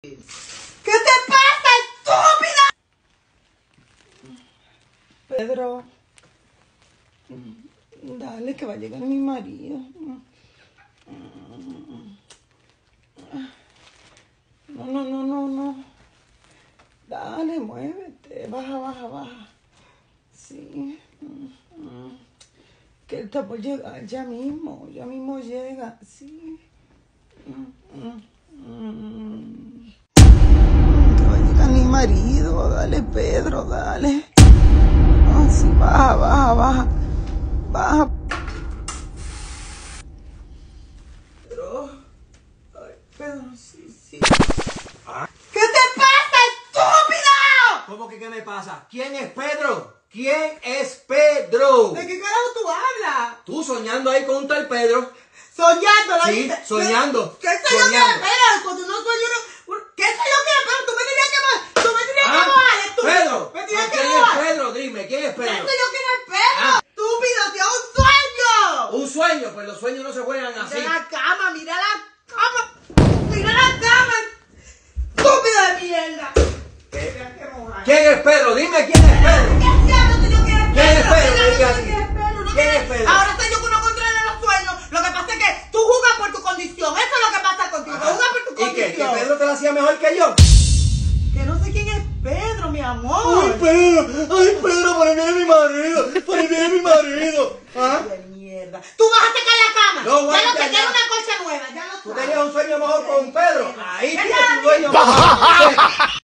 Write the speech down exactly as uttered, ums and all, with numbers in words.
¿Qué te pasa, estúpida? Pedro, dale que va a llegar mi marido. No, no, no, no, no. Dale, muévete, baja, baja, baja. Sí. Que él está por llegar ya mismo, ya mismo llega, sí. Que va a llegar mi marido, dale, Pedro, dale. Ah, sí, baja, baja, baja. Baja. Pedro. Ay, Pedro, sí, sí. ¿Qué te pasa, estúpida? ¿Cómo que qué me pasa? ¿Quién es Pedro? ¿Quién es Pedro? ¿De qué carajo tú hablas? Tú soñando ahí con un tal Pedro. Soñando, la Sí, viste. soñando. ¿Qué sé yo qué? Soñando. Espera, cuando no soy uno. ¿Qué sé yo qué? Pero tú me tenías que mojar. Tú me tenías que Ah, mojar, estúpido. Pedro. Me tenías que ¿Quién mojar. es Pedro? Dime, ¿quién es ¿Qué sé Pedro? yo quién es Pedro? Ah. Estúpido, tío, un sueño. Un sueño, pues los sueños no se juegan así. Mira la cama, mira la cama. Mira la cama. Estúpido de mierda. Me tenías que mojar. ¿Quién es Pedro? Dime quién es Pedro. ¿Qué diablo sé yo quién es ¿Quién es Pedro? Mira, Diga yo sé así. quién es Pedro, no ¿Quién sé. es Pedro? Ahora sé yo que uno controla los sueños. Lo que pasa es que tú jugas por tu condición. Eso es lo que pasa contigo. Tú jugas por tu ¿Y qué? condición. ¿Que Pedro te lo hacía mejor que yo? Que no sé quién es Pedro, mi amor. Ay, Pedro, ay, Pedro, por ahí viene mi marido, por ahí viene mi marido. ¿Ah? De mierda. Tú vas a secar la cama. No, voy ya a lo que secar. quiero una colcha nueva. Ya lo Tú sabes. tenías un sueño mejor con Pedro. Ahí Ya, tienes ya, tu dueño mejor.